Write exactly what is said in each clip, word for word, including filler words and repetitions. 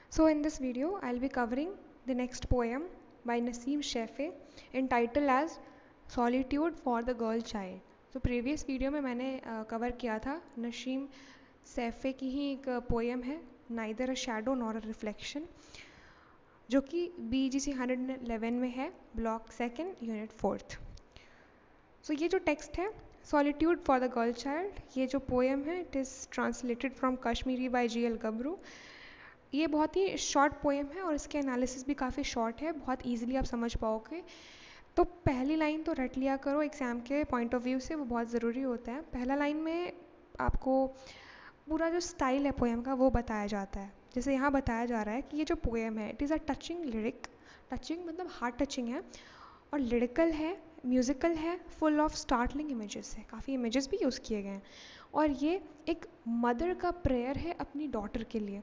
So in this video, I'll be covering the next poem by Naseem Shafee entitled as Solitude for the Girl Child. तो previous video में मैंने cover किया था नसीम सैफ़े की ही एक poem है neither a shadow nor a reflection, जो कि B G C hundred eleven में है, block second unit fourth. So ये जो टेक्स्ट है solitude for the girl child, ये जो पोएम है it is translated from Kashmiri by G L Gabru. ये बहुत ही शॉर्ट पोएम है और इसके एनालिसिस भी काफ़ी शॉर्ट है, बहुत इजीली आप समझ पाओगे. तो पहली लाइन तो रट लिया करो एग्ज़ाम के पॉइंट ऑफ व्यू से, वो बहुत ज़रूरी होता है. पहला लाइन में आपको पूरा जो स्टाइल है पोएम का वो बताया जाता है. जैसे यहाँ बताया जा रहा है कि ये जो पोएम है it is a touching lyric. Touching मतलब हार्ट टचिंग है और लिरिकल है, म्यूज़िकल है, फुल ऑफ स्टार्टलिंग इमेजेस है. काफ़ी इमेजेस भी यूज़ किए गए हैं और ये एक मदर का प्रेयर है अपनी डॉटर के लिए.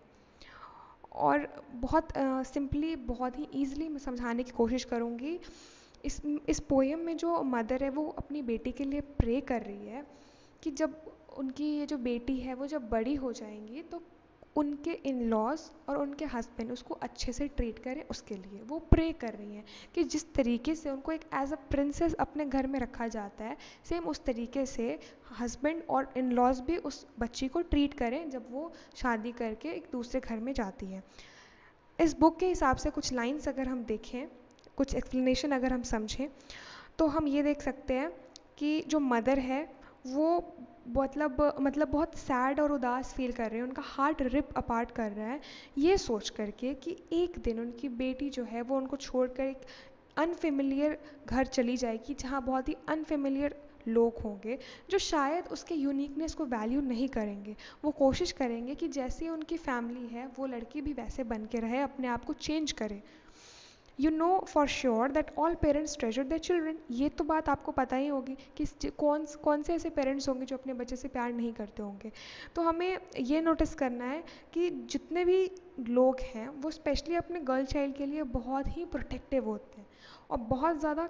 और बहुत सिंपली uh, बहुत ही ईज़िली मैं समझाने की कोशिश करूँगी. इस इस पोएम में जो मदर है वो अपनी बेटी के लिए प्रे कर रही है कि जब उनकी ये जो बेटी है वो जब बड़ी हो जाएंगी तो उनके इन लॉज और उनके हस्बैंड उसको अच्छे से ट्रीट करें. उसके लिए वो प्रे कर रही हैं कि जिस तरीके से उनको एक एज अ प्रिंसेस अपने घर में रखा जाता है, सेम उस तरीके से हस्बैंड और इन लॉज भी उस बच्ची को ट्रीट करें जब वो शादी करके एक दूसरे घर में जाती है. इस बुक के हिसाब से कुछ लाइंस अगर हम देखें, कुछ एक्सप्लेनेशन अगर हम समझें, तो हम ये देख सकते हैं कि जो मदर है वो मतलब मतलब बहुत सैड और उदास फील कर रहे हैं. उनका हार्ट रिप अपार्ट कर रहा है ये सोच करके कि एक दिन उनकी बेटी जो है वो उनको छोड़कर एक अनफेमिलियर घर चली जाएगी जहाँ बहुत ही अनफेमिलियर लोग होंगे जो शायद उसके यूनिकनेस को वैल्यू नहीं करेंगे. वो कोशिश करेंगे कि जैसी उनकी फैमिली है वो लड़की भी वैसे बन के रहे, अपने आप को चेंज करे. You know for sure that all parents treasure their children. ये तो बात आपको पता ही होगी कि कौन कौन से ऐसे पेरेंट्स होंगे जो अपने बच्चे से प्यार नहीं करते होंगे. तो हमें ये नोटिस करना है कि जितने भी लोग हैं वो स्पेशली अपने गर्ल चाइल्ड के लिए बहुत ही प्रोटेक्टिव होते हैं और बहुत ज़्यादा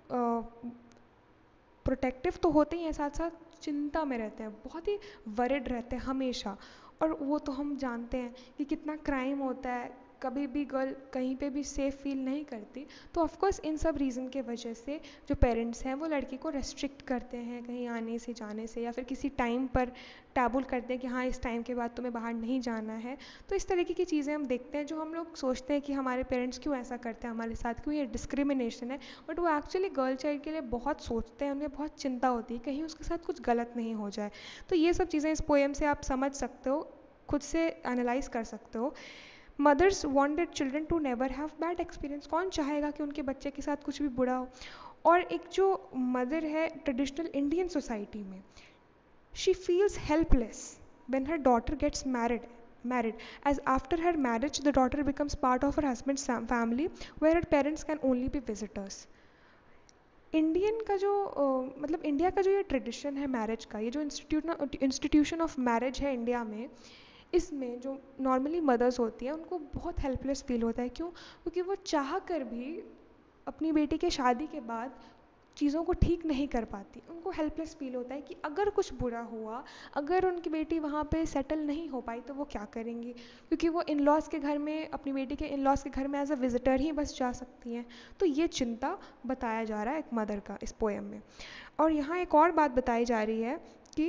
प्रोटेक्टिव तो होते ही हैं, साथ साथ चिंता में रहते हैं, बहुत ही वरिड रहते हैं हमेशा. और वो तो हम जानते हैं कि कितना क्राइम होता है, कभी भी गर्ल कहीं पे भी सेफ़ फील नहीं करती. तो ऑफकोर्स इन सब रीज़न के वजह से जो पेरेंट्स हैं वो लड़की को रेस्ट्रिक्ट करते हैं कहीं आने से, जाने से, या फिर किसी टाइम पर टैबुल करते हैं कि हाँ इस टाइम के बाद तुम्हें बाहर नहीं जाना है. तो इस तरीके की चीज़ें हम देखते हैं जो हम लोग सोचते हैं कि हमारे पेरेंट्स क्यों ऐसा करते हैं हमारे साथ, क्यों ये डिस्क्रिमिनेशन है. बट वो एक्चुअली गर्ल चाइल्ड के लिए बहुत सोचते हैं, उन्हें बहुत चिंता होती है कहीं उसके साथ कुछ गलत नहीं हो जाए. तो ये सब चीज़ें इस पोएम से आप समझ सकते हो, खुद से एनालाइज कर सकते हो. Mothers want their children to never have bad experience. कौन चाहेगा कि उनके बच्चे के साथ कुछ भी बुरा हो. और एक जो मदर है ट्रेडिशनल इंडियन सोसाइटी में, she feels helpless when her daughter gets married married as after her marriage the daughter becomes part of her husband's family where her parents can only be visitors. Indian का जो uh, मतलब India का जो ये tradition है marriage का, ये जो इंस्टीट्यूट इंस्टीट्यूशन ऑफ मैरिज है इंडिया में, इसमें जो नॉर्मली मदर्स होती हैं उनको बहुत हेल्पलेस फील होता है. क्यों? क्योंकि वो चाह कर भी अपनी बेटी के शादी के बाद चीज़ों को ठीक नहीं कर पाती. उनको हेल्पलेस फील होता है कि अगर कुछ बुरा हुआ, अगर उनकी बेटी वहाँ पे सेटल नहीं हो पाई तो वो क्या करेंगी, क्योंकि वो इन लॉज के घर में, अपनी बेटी के इन लॉज के घर में एज अ विजिटर ही बस जा सकती हैं. तो ये चिंता बताया जा रहा है एक मदर का इस पोएम में. और यहाँ एक और बात बताई जा रही है कि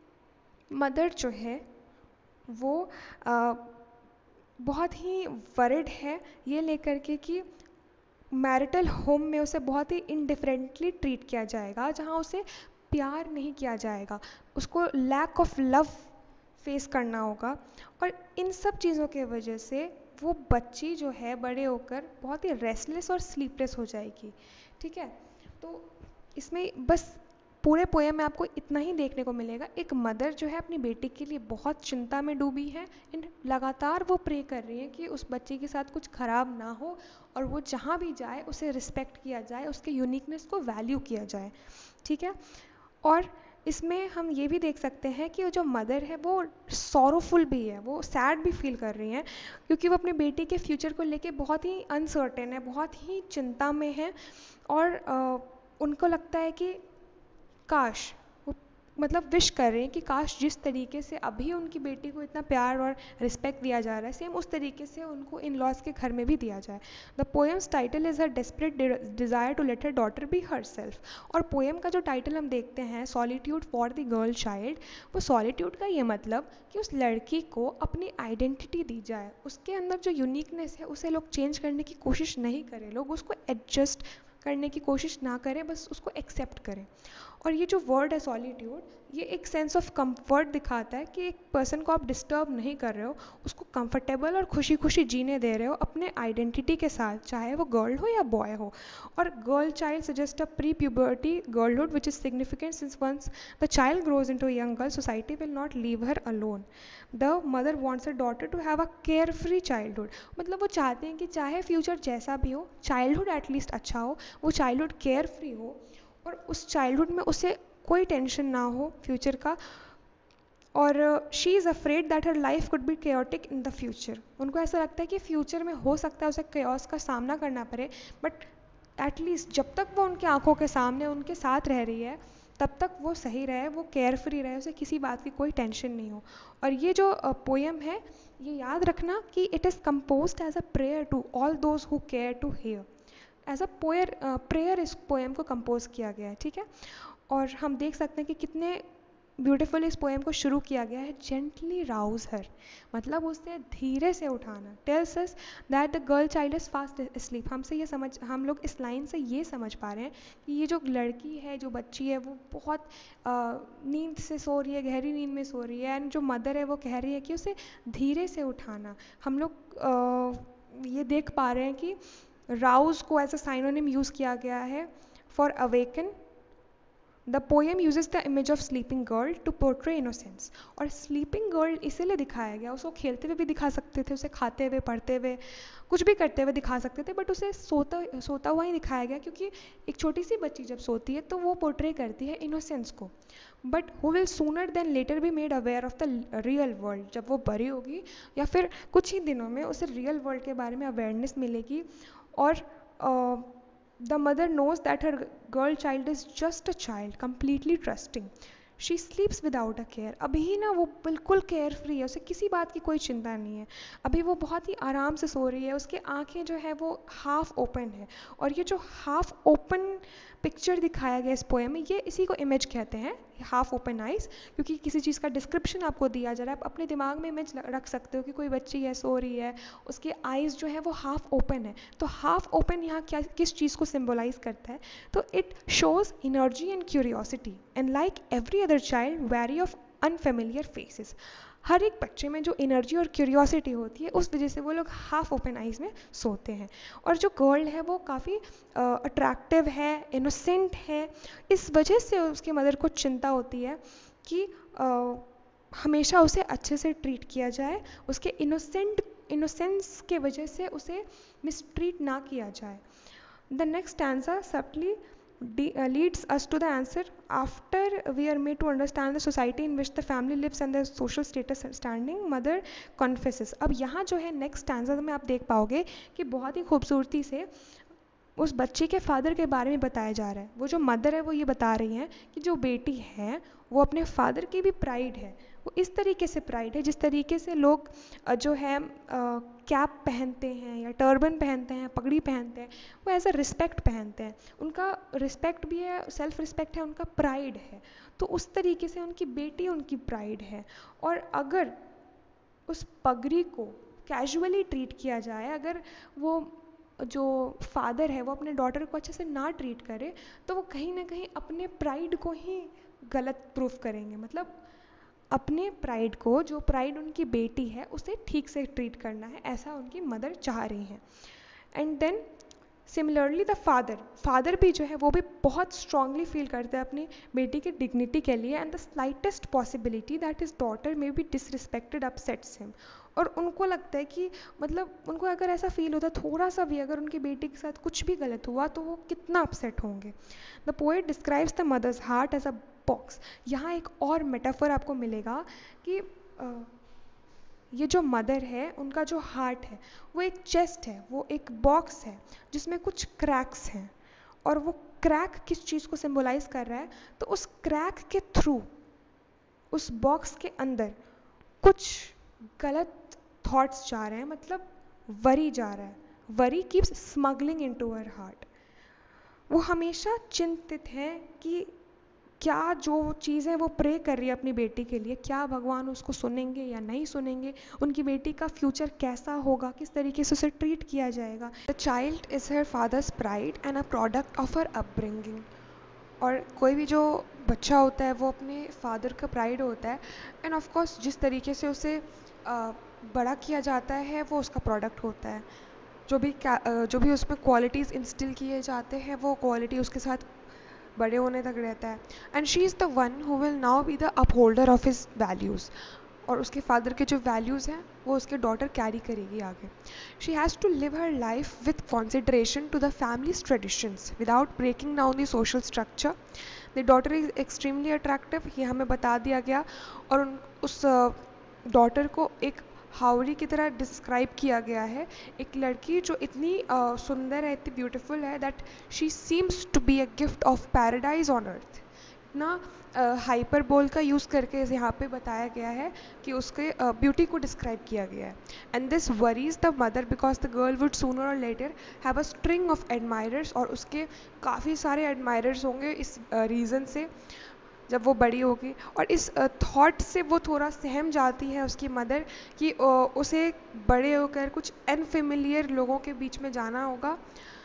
मदर जो है वो आ, बहुत ही वरिड है ये लेकर के कि मैरिटल होम में उसे बहुत ही इनडिफरेंटली ट्रीट किया जाएगा, जहाँ उसे प्यार नहीं किया जाएगा, उसको लैक ऑफ लव फेस करना होगा. और इन सब चीज़ों के वजह से वो बच्ची जो है बड़े होकर बहुत ही रेस्टलेस और स्लीपलेस हो जाएगी. ठीक है, तो इसमें बस पूरे पोएम में आपको इतना ही देखने को मिलेगा. एक मदर जो है अपनी बेटी के लिए बहुत चिंता में डूबी है, इन लगातार वो प्रे कर रही है कि उस बच्चे के साथ कुछ ख़राब ना हो और वो जहाँ भी जाए उसे रिस्पेक्ट किया जाए, उसके यूनिकनेस को वैल्यू किया जाए. ठीक है, और इसमें हम ये भी देख सकते हैं कि जो मदर है वो सॉरोफुल भी है, वो सैड भी फील कर रही हैं क्योंकि वो अपनी बेटी के फ्यूचर को लेके बहुत ही अनसर्टेन है, बहुत ही चिंता में है. और आ, उनको लगता है कि काश वो मतलब विश कर रहे हैं कि काश जिस तरीके से अभी उनकी बेटी को इतना प्यार और रिस्पेक्ट दिया जा रहा है, सेम उस तरीके से उनको इन लॉज के घर में भी दिया जाए. The poem's title is her desperate desire to let her daughter be herself. और पोएम का जो टाइटल हम देखते हैं, solitude for the girl child, वो सॉलिट्यूड का ये मतलब कि उस लड़की को अपनी आइडेंटिटी दी जाए, उसके अंदर जो यूनिकनेस है उसे लोग चेंज करने की कोशिश नहीं करें, लोग उसको एडजस्ट करने की कोशिश ना करें, बस उसको एक्सेप्ट करें. और ये जो वर्ड है सॉलिट्यूड, ये एक सेंस ऑफ कंफर्ट दिखाता है कि एक पर्सन को आप डिस्टर्ब नहीं कर रहे हो, उसको कंफर्टेबल और खुशी खुशी जीने दे रहे हो अपने आइडेंटिटी के साथ, चाहे वो गर्ल हो या बॉय हो. और girl child suggest a pre puberty girlhood which is significant since once the child grows into young girl society will not leave her alone. The mother wants a daughter to have a carefree childhood. मतलब वो चाहते हैं कि चाहे future जैसा भी हो, childhood at least अच्छा हो, वो चाइल्डहुड केयर फ्री हो, और उस चाइल्डहुड में उसे कोई टेंशन ना हो फ्यूचर का. और she is afraid that her life could be chaotic in the future. उनको ऐसा लगता है कि फ्यूचर में हो सकता है उसे केओस का सामना करना पड़े, बट एटलीस्ट जब तक वो उनकी आंखों के सामने उनके साथ रह रही है, तब तक वो सही रहे, वो केयर फ्री रहे, उसे किसी बात की कोई टेंशन नहीं हो. और ये जो पोएम है, ये याद रखना कि it is composed as a prayer to all those who care to hear. As a poor prayer इस पोएम को कंपोज किया गया है, ठीक है. और हम देख सकते हैं कि कितने ब्यूटीफुल इस पोएम को शुरू किया गया है. जेंटली राउज हर, मतलब उसे धीरे से उठाना. Tells us that the girl child is fast sleep. हमसे ये समझ हम लोग इस लाइन से ये समझ पा रहे हैं कि ये जो लड़की है, जो बच्ची है, वो बहुत नींद से सो रही है, गहरी नींद में सो रही है. एंड जो मदर है वो कह रही है कि उसे धीरे से उठाना. हम लोग ये देख पा रहे हैं कि राउज को एज अ साइनोनिम यूज़ किया गया है for awaken. The poem uses the image of sleeping girl to portray innocence. और स्लीपिंग गर्ल इसीलिए दिखाया गया, उसको खेलते हुए भी दिखा सकते थे, उसे खाते हुए, पढ़ते हुए, कुछ भी करते हुए दिखा सकते थे, बट उसे सोता सोता हुआ ही दिखाया गया, क्योंकि एक छोटी सी बच्ची जब सोती है तो वो पोर्ट्रे करती है इनोसेंस को. But who will sooner than later be made aware of the real world. जब वो बड़ी होगी या फिर कुछ ही दिनों में उसे रियल वर्ल्ड के बारे में अवेयरनेस मिलेगी. और uh, the mother knows that her girl child is just a child, completely trusting. She sleeps without a care. अभी ना वो बिल्कुल केयर फ्री है, उसे किसी बात की कोई चिंता नहीं है. अभी वो बहुत ही आराम से सो रही है, उसकी आंखें जो है वो हाफ ओपन है. और ये जो हाफ ओपन पिक्चर दिखाया गया इस पोएम में, ये इसी को इमेज कहते हैं, हाफ ओपन आइज़. क्योंकि किसी चीज़ का डिस्क्रिप्शन आपको दिया जा रहा है, आप अपने दिमाग में इमेज रख सकते हो कि कोई बच्ची है, सो रही है, उसके आइज़ जो है वो हाफ ओपन है. तो हाफ ओपन यहाँ क्या किस चीज़ को सिम्बोलाइज करता है? तो it shows energy and curiosity. And like every other child wary of unfamiliar faces. हर एक बच्चे में जो एनर्जी और क्यूरियोसिटी होती है, उस वजह से वो लोग हाफ ओपन आइज़ में सोते हैं. और जो गर्ल है वो काफ़ी अट्रैक्टिव है, इनोसेंट है. इस वजह से उसकी मदर को चिंता होती है कि uh, हमेशा उसे अच्छे से ट्रीट किया जाए, उसके इनोसेंट इनोसेंस के वजह से उसे मिसट्रीट ना किया जाए. The next stanza subtly Uh, leads us to the answer. After we are made to understand the society in which the family lives and their social status standing, mother confesses. अब यहाँ जो है next stanza में आप देख पाओगे कि बहुत ही खूबसूरती से उस बच्चे के फादर के बारे में बताया जा रहा है. वो जो मदर है वो ये बता रही हैं कि जो बेटी है वो अपने फादर की भी प्राइड है. वो इस तरीके से प्राइड है जिस तरीके से लोग जो है कैप पहनते हैं या टर्बन पहनते हैं, पगड़ी पहनते हैं, वो एज अ रिस्पेक्ट पहनते हैं. उनका रिस्पेक्ट भी है, सेल्फ रिस्पेक्ट है, उनका प्राइड है. तो उस तरीके से उनकी बेटी उनकी प्राइड है. और अगर उस पगड़ी को कैजुअली ट्रीट किया जाए, अगर वो जो फादर है वो अपने डॉटर को अच्छे से ना ट्रीट करे, तो वो कहीं ना कहीं अपने प्राइड को ही गलत प्रूफ करेंगे. मतलब अपने प्राइड को, जो प्राइड उनकी बेटी है, उसे ठीक से ट्रीट करना है, ऐसा उनकी मदर चाह रही हैं. And then similarly the father father भी जो है वो भी बहुत स्ट्रांगली फील करते हैं अपनी बेटी की डिग्निटी के लिए. And the slightest possibility that his daughter may be disrespected upsets him. और उनको लगता है कि मतलब उनको अगर ऐसा फील होता है थोड़ा सा भी, अगर उनकी बेटी के साथ कुछ भी गलत हुआ तो वो कितना अपसेट होंगे. The poet describes the mother's heart as a box. यहाँ एक और मेटाफर आपको मिलेगा कि uh, ये जो मदर है उनका जो हार्ट है वो एक चेस्ट है, वो एक बॉक्स है जिसमें कुछ क्रैक्स हैं. और वो क्रैक किस चीज़ को सिंबलाइज कर रहा है? तो उस क्रैक के थ्रू उस बॉक्स के अंदर कुछ गलत थॉट्स जा रहे हैं, मतलब वरी जा रहा है, worry keeps smuggling into her heart. वो हमेशा चिंतित है कि क्या जो चीज़ें वो प्रे कर रही है अपनी बेटी के लिए, क्या भगवान उसको सुनेंगे या नहीं सुनेंगे, उनकी बेटी का फ्यूचर कैसा होगा, किस तरीके से उसे ट्रीट किया जाएगा। The child is her father's pride and a product of her upbringing. और कोई भी जो बच्चा होता है वो अपने फादर का प्राइड होता है, एंड ऑफ कोर्स जिस तरीके से उसे आ, बड़ा किया जाता है वो उसका प्रोडक्ट होता है। जो भी जो भी उसमें क्वालिटीज़ इंस्टिल किए जाते हैं वो क्वालिटी उसके साथ बड़े होने तक रहता है। And she is the one who will now be the upholder of his values. और उसके फादर के जो वैल्यूज़ हैं वो उसके डॉटर कैरी करेगी आगे। She has to live her life with consideration to the family's traditions without breaking down the social structure. The daughter is extremely attractive, ये हमें बता दिया गया। और उन उस डॉटर को एक हावड़ी की तरह डिस्क्राइब किया गया है, एक लड़की जो इतनी uh, सुंदर है, इतनी ब्यूटीफुल है, that she seems to be a gift of paradise on earth. इतना हाइपर बोल का यूज़ करके यहाँ पे बताया गया है कि उसके ब्यूटी uh, को डिस्क्राइब किया गया है। And this worries the mother because the girl would sooner or later have a string of admirers. और उसके काफ़ी सारे एडमायरर्स होंगे इस रीज़न uh, से जब वो बड़ी होगी। और इस थॉट से वो थोड़ा सहम जाती है उसकी मदर कि उसे बड़े होकर कुछ अनफेमिलियर लोगों के बीच में जाना होगा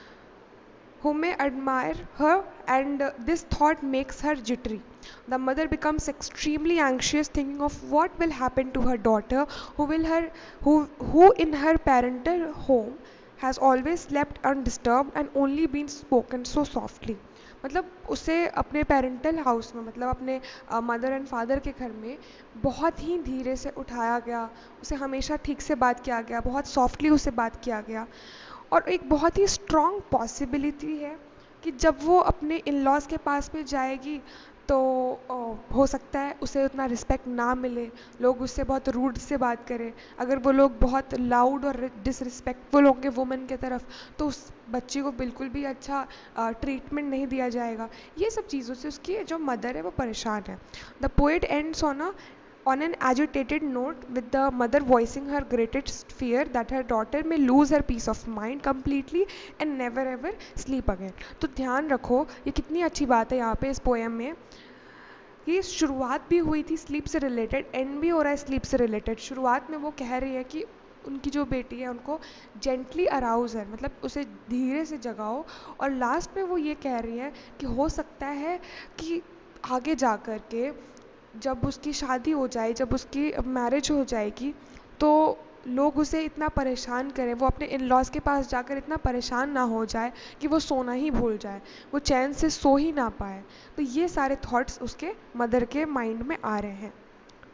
who may admire her, and uh, this thought makes her jittery. The mother becomes extremely anxious thinking of what will happen to her daughter who will her who who in her parental home has always slept undisturbed and only been spoken so softly। मतलब उसे अपने parental house में, मतलब अपने mother and father के घर में बहुत ही धीरे से उठाया गया, उसे हमेशा ठीक से बात किया गया, बहुत सॉफ्टली उसे बात किया गया। और एक बहुत ही स्ट्रॉन्ग पॉसिबिलिटी है कि जब वो अपने इन लॉज के पास में जाएगी तो हो सकता है उसे उतना रिस्पेक्ट ना मिले, लोग उससे बहुत रूड से बात करें। अगर वो लोग बहुत लाउड और डिसरिस्पेक्टफुल होंगे वुमेन के तरफ तो उस बच्ची को बिल्कुल भी अच्छा ट्रीटमेंट नहीं दिया जाएगा। ये सब चीज़ों से उसकी जो मदर है वो परेशान है। The poet ends on a on an agitated note, with the mother voicing her greatest fear that her daughter may lose her peace of mind completely and never ever sleep again। तो ध्यान रखो ये कितनी अच्छी बात है यहाँ पे इस पोएम में। ये शुरुआत भी हुई थी स्लीप से रिलेटेड, एंड भी हो रहा है स्लीप से रिलेटेड। शुरुआत में वो कह रही है कि उनकी जो बेटी है उनको जेंटली अराउज है, मतलब उसे धीरे से जगाओ। और लास्ट में वो ये कह रही है कि हो सकता है कि आगे जा कर के जब उसकी शादी हो जाए, जब उसकी मैरिज हो जाएगी तो लोग उसे इतना परेशान करें, वो अपने इन लॉज के पास जाकर इतना परेशान ना हो जाए कि वो सोना ही भूल जाए, वो चैन से सो ही ना पाए। तो ये सारे थॉट्स उसके मदर के माइंड में आ रहे हैं।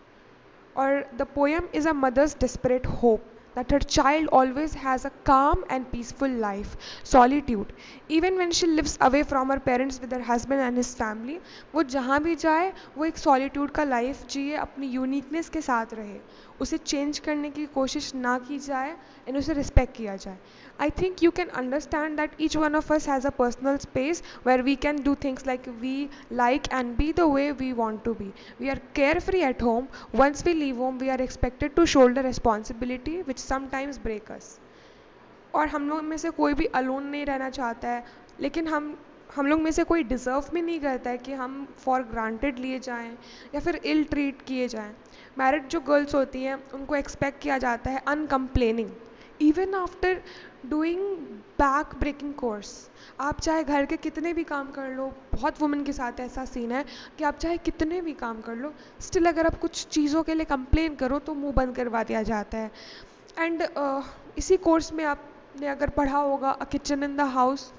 और the poem is a mother's desperate hope that her child always has a calm and peaceful life, solitude, even when she lives away from her parents with her husband and his family। वो जहाँ भी जाए वो एक solitude का life जिए, अपनी uniqueness के साथ रहे, उसे change करने की कोशिश ना की जाए and उसे respect किया जाए। I think you can understand that each one of us has a personal space where we can do things like we like and be the way we want to be. We are carefree at home. Once we leave home, we are expected to shoulder responsibility which sometimes break us। और हम लोग में से कोई भी alone नहीं रहना चाहता है, लेकिन हम हम लोग में से कोई डिज़र्व भी नहीं करता है कि हम फॉर ग्रांटेड लिए जाएं या फिर इल ट्रीट किए जाएं। मैरिड जो गर्ल्स होती हैं उनको एक्सपेक्ट किया जाता है uncomplaining even after doing back breaking chores. आप चाहे घर के कितने भी काम कर लो, बहुत वुमेन के साथ ऐसा सीन है कि आप चाहे कितने भी काम कर लो, स्टिल अगर आप कुछ चीज़ों के लिए कंप्लेन करो तो मुंह बंद करवा दिया जाता है। एंड uh, इसी कोर्स में आपने अगर पढ़ा होगा a kitchen in the house,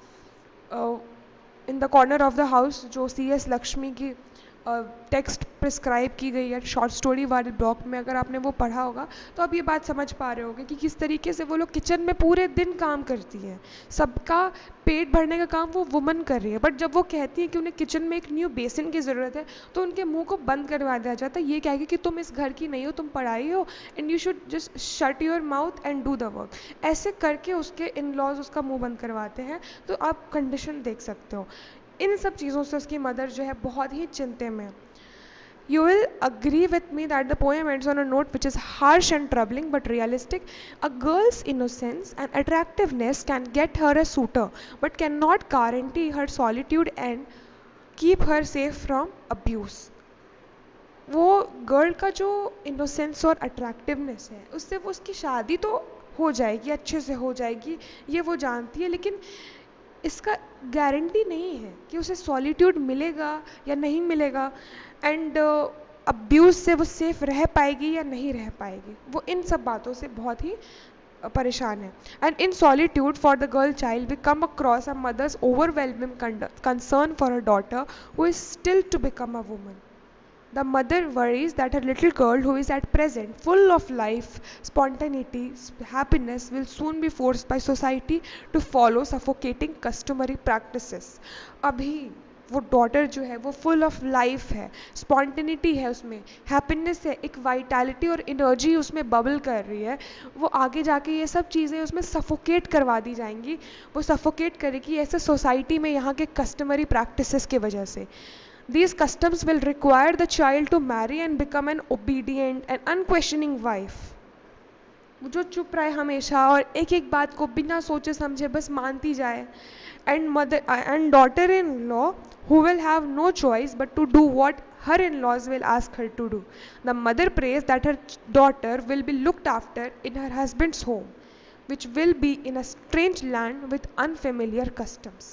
in the corner of the house, जो सी एस लक्ष्मी की टेक्स्ट प्रिस्क्राइब की गई है शॉर्ट स्टोरी वाले ब्लॉक में, अगर आपने वो पढ़ा होगा तो आप ये बात समझ पा रहे होगे कि किस तरीके से वो लोग किचन में पूरे दिन काम करती हैं, सबका पेट भरने का काम वो वुमन कर रही है। बट जब वो कहती है कि उन्हें किचन में एक न्यू बेसिन की ज़रूरत है तो उनके मुंह को बंद करवा दिया जाता है, ये कहेगी कि तुम इस घर की नहीं हो, तुम पढ़ाई हो and you should just shut your mouth and do the work. ऐसे करके उसके इन लॉज उसका मुँह बंद करवाते हैं। तो आप कंडीशन देख सकते हो। इन सब चीज़ों से उसकी मदर जो है बहुत ही चिंते में। You will agree with me that the poem ends on a note which is harsh and troubling but realistic. A girl's innocence and attractiveness can get her a suitor, but cannot guarantee her solitude and keep her safe from abuse. वो girl का जो innocence और attractiveness है उससे वो उसकी शादी तो हो जाएगी, अच्छे से हो जाएगी, ये वो जानती है, लेकिन इसका गारंटी नहीं है कि उसे सॉलिट्यूड मिलेगा या नहीं मिलेगा, एंड अब्यूज़ से वो सेफ रह पाएगी या नहीं रह पाएगी। वो इन सब बातों से बहुत ही परेशान है। And in solitude for the girl child we come across a mother's overwhelming concern for a daughter who is still to become a woman. The mother worries that her little girl, who is at present full of life, spontaneity, happiness, will soon be forced by society to follow suffocating customary practices. अभी वो daughter जो है वो full of life है, spontaneity है, उसमें happiness है, एक वाइटैलिटी और एनर्जी उसमें बबल कर रही है। वो आगे जाके ये सब चीज़ें उसमें सफोकेट करवा दी जाएंगी, वो सफोकेट करेगी ऐसे सोसाइटी में यहाँ के कस्टमरी प्रैक्टिसेस की वजह से। These customs will require the child to marry and become an obedient and unquestioning wife. जो चुप रहे हमेशा और एक एक बात को बिना सोचे समझे बस मानती जाए। And mother and daughter-in-law who will have no choice but to do what her in-laws will ask her to do. The mother prays that her daughter will be looked after in her husband's home, which will be in a strange land with unfamiliar customs.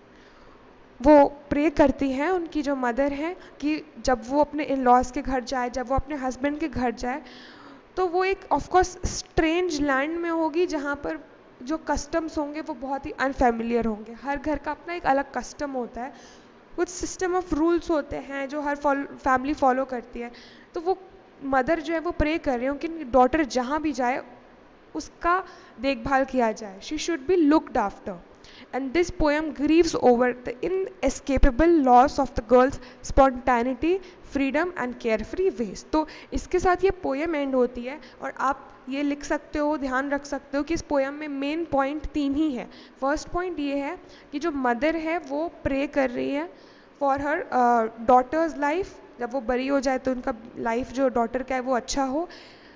वो pray करती हैं, उनकी जो mother हैं, कि जब वो अपने इन लॉज के घर जाए, जब वो अपने हस्बैंड के घर जाए, तो वो एक ऑफकोर्स स्ट्रेंज लैंड में होगी जहाँ पर जो कस्टम्स होंगे वो बहुत ही अनफेमिलियर होंगे। हर घर का अपना एक अलग कस्टम होता है, कुछ सिस्टम ऑफ रूल्स होते हैं जो हर फैमिली फॉलो करती है। तो वो मदर जो है वो प्रे कर रही हूँ कि डॉटर जहाँ भी जाए उसका देखभाल किया जाए। She should be looked after. And this poem grieves over the inescapable loss of the girl's spontaneity, freedom and carefree ways. तो इसके साथ ये पोएम एंड होती है और आप ये लिख सकते हो, ध्यान रख सकते हो कि इस पोएम में मेन पॉइंट तीन ही है। फर्स्ट पॉइंट ये है कि जो मदर है वो प्रे कर रही है फॉर हर डॉटर्स लाइफ, जब वो बड़ी हो जाए तो उनका लाइफ जो डॉटर का है वो अच्छा हो।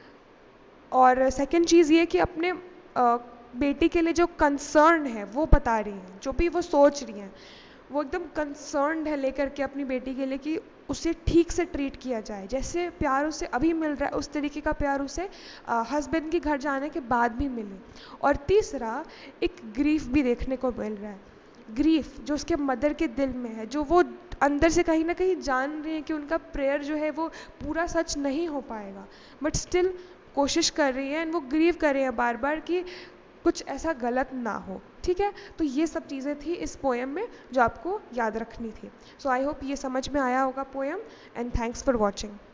और सेकेंड चीज़ ये कि अपने uh, बेटी के लिए जो कंसर्न है वो बता रही हैं, जो भी वो सोच रही हैं वो एकदम कंसर्न्ड है लेकर के अपनी बेटी के लिए कि उसे ठीक से ट्रीट किया जाए, जैसे प्यार उसे अभी मिल रहा है उस तरीके का प्यार उसे हस्बैंड के घर जाने के बाद भी मिले। और तीसरा एक ग्रीफ भी देखने को मिल रहा है, ग्रीफ जो उसके मदर के दिल में है, जो वो अंदर से कहीं ना कहीं जान रही है कि उनका प्रेयर जो है वो पूरा सच नहीं हो पाएगा, बट स्टिल कोशिश कर रही है एंड वो ग्रीव कर रही है बार बार कि कुछ ऐसा गलत ना हो। ठीक है, तो ये सब चीज़ें थी इस पोएम में जो आपको याद रखनी थी। सो आई होप ये समझ में आया होगा poem, and thanks for watching.